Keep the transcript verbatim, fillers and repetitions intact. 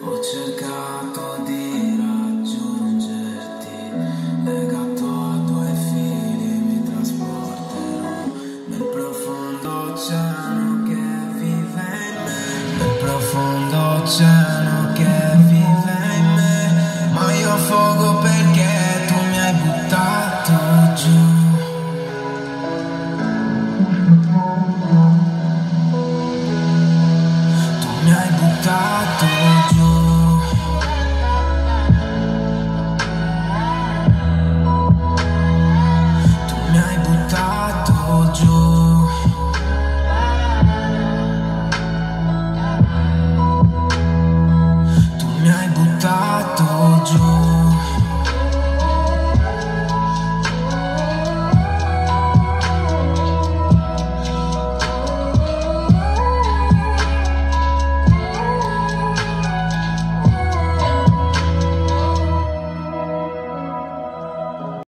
Ho cercato di raggiungerti, legato a due fili mi trasporterò nel profondo oceano che vive in me, nel profondo oceano.